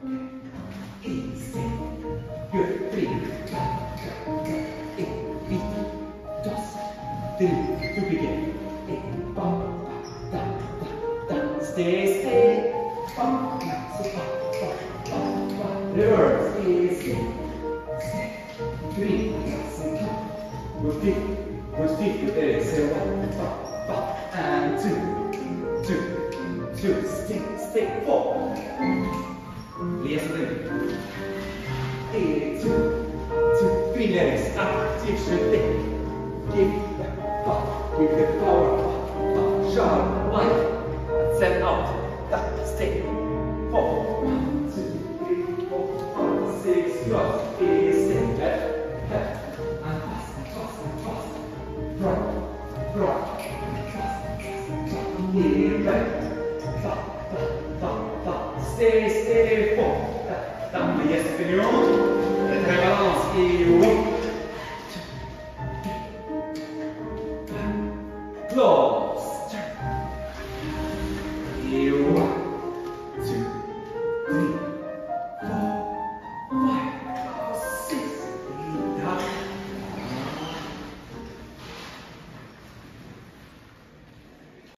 Easy. Good. 3. 1, 2, 3. To begin. Stay. Reverse. Easy. 3. Rotate. There. Say 1. And 2. Stay. 4. Less than. 8, 2, 3 legs up, keep straight. Give the power, sharp, light, set out, stay. 4, 1, 2, 3, 4, 5, 6, cross, 8, left, and cross, front, cross, in, right, stay, 4. Dans les espagnols, la balance et oui. Close. Et voilà.